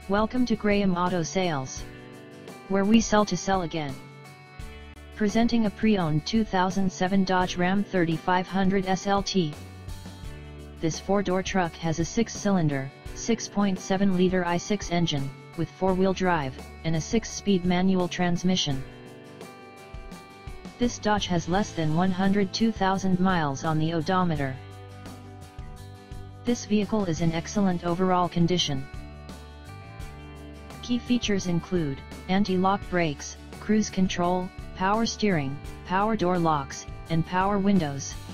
Welcome to Graham Auto Sales, where we sell to sell again. Presenting a pre-owned 2007 Dodge Ram 3500 SLT. This 4-door truck has a 6-cylinder, 6.7-liter i6 engine, with 4-wheel drive, and a 6-speed manual transmission. This Dodge has less than 102,000 miles on the odometer. This vehicle is in excellent overall condition. Key features include anti-lock brakes, cruise control, power steering, power door locks, and power windows.